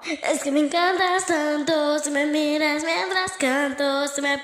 Es que me encantas tanto, si me miras mientras canto, se me